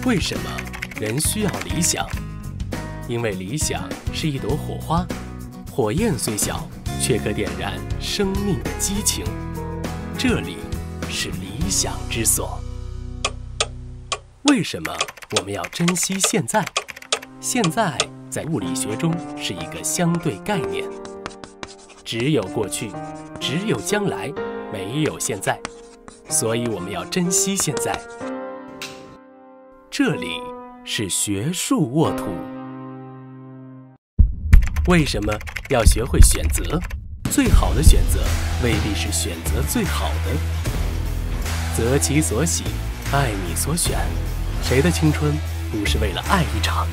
为什么人需要理想？因为理想是一朵火花，火焰虽小，却可点燃生命的激情。这里是理想之所。为什么我们要珍惜现在？现在在物理学中是一个相对概念，只有过去，只有将来，没有现在，所以我们要珍惜现在。这里是学术沃土。为什么要学会选择？最好的选择未必是选择最好的。择其所喜，爱你所选。谁的青春不是为了爱一场？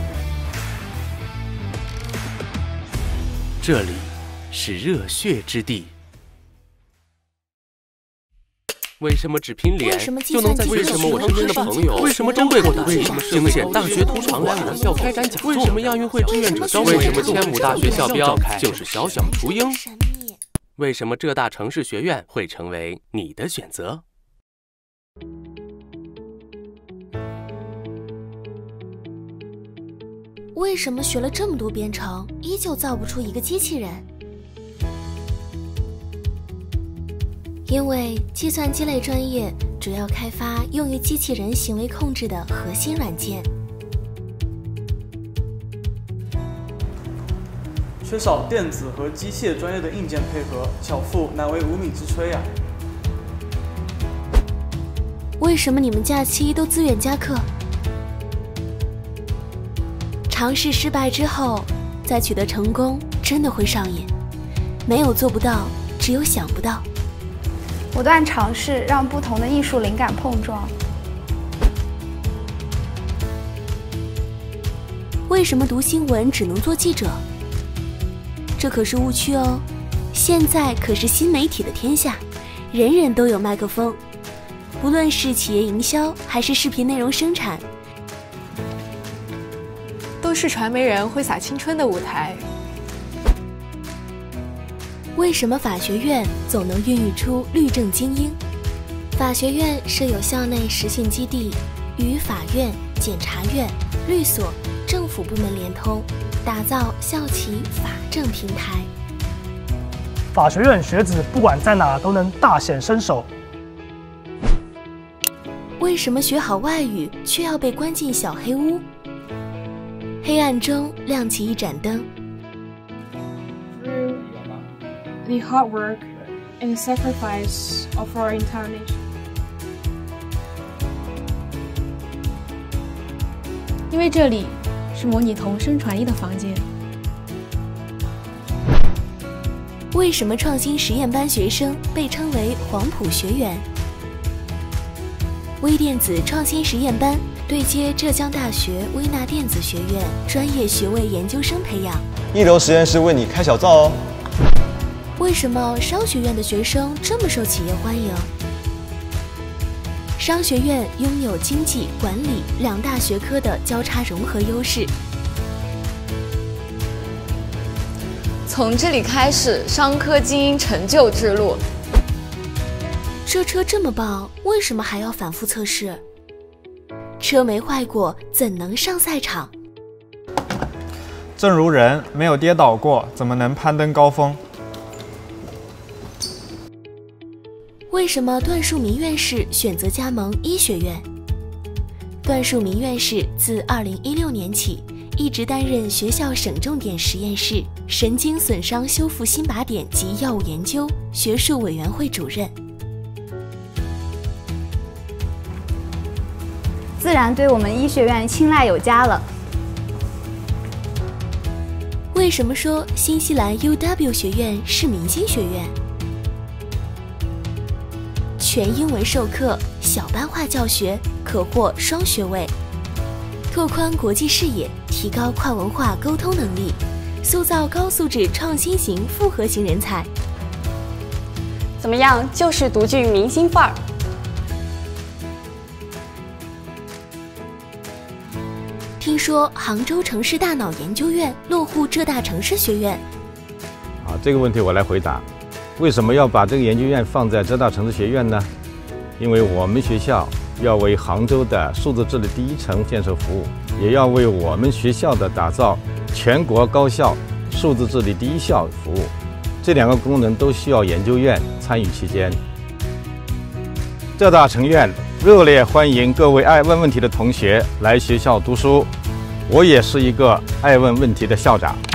这里是热血之地。为什么只拼脸就能在？为什么我身边的朋友？为什么珍贵过大？为什么经显大学图常来我校开展讲座？为什么亚运会志愿者招？为什么千亩大学校标就是小小雏鹰？为什么浙大城市学院会成为你的选择？ 为什么学了这么多编程，依旧造不出一个机器人？因为计算机类专业主要开发用于机器人行为控制的核心软件。 缺少电子和机械专业的硬件配合，巧妇难为无米之炊啊！ 为什么你们假期都自愿加课？尝试失败之后，再取得成功，真的会上瘾。没有做不到，只有想不到。 不断尝试，让不同的艺术灵感碰撞。 为什么读新闻只能做记者？这可是误区哦。现在可是新媒体的天下，人人都有麦克风。不论是企业营销还是视频内容生产， 都是传媒人挥洒青春的舞台。 为什么法学院总能孕育出律政精英？法学院设有校内实训基地，与法院、检察院、律所、政府部门联通，打造校企法政平台。 法学院学子不管在哪都能大显身手。 为什么学好外语却要被关进小黑屋？黑暗中亮起一盏灯。 The hard work and sacrifice of our entire nation. 因为这里是模拟同声传译的房间。 为什么创新实验班学生被称为黄埔学员？微电子创新实验班对接浙江大学微纳电子学院专业学位研究生培养。 一流实验室为你开小灶哦。 为什么商学院的学生这么受企业欢迎？商学院拥有经济、管理两大学科的交叉融合优势。 从这里开始，商科精英成就之路。 这车这么棒，为什么还要反复测试？车没坏过，怎能上赛场？ 正如人没有跌倒过，怎么能攀登高峰？ 为什么段树明院士选择加盟医学院？段树明院士自2016年起一直担任学校省重点实验室神经损伤修复新靶点及药物研究学术委员会主任。 自然对我们医学院青睐有加了。 为什么说新西兰 UW 学院是明星学院？全英文授课，小班化教学，可获双学位，拓宽国际视野，提高跨文化沟通能力，塑造高素质创新型复合型人才。 怎么样，就是独具明星范儿。 听说杭州城市大脑研究院落户浙大城市学院。 这个问题我来回答。为什么要把这个研究院放在浙大城市学院呢？因为我们学校要为杭州的数字治理第一城建设服务，也要为我们学校的打造全国高校数字治理第一校服务。这2个功能都需要研究院参与其间。浙大成院热烈欢迎各位爱问问题的同学来学校读书，我也是一个爱问问题的校长。